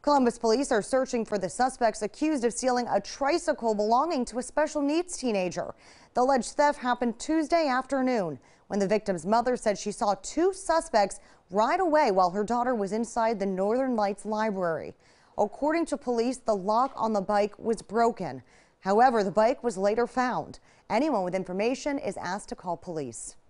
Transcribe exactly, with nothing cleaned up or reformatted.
Columbus police are searching for the suspects accused of stealing a tricycle belonging to a special needs teenager. The alleged theft happened Tuesday afternoon when the victim's mother said she saw two suspects ride away while her daughter was inside the Northern Lights Library. According to police, the lock on the bike was broken. However, the bike was later found. Anyone with information is asked to call police.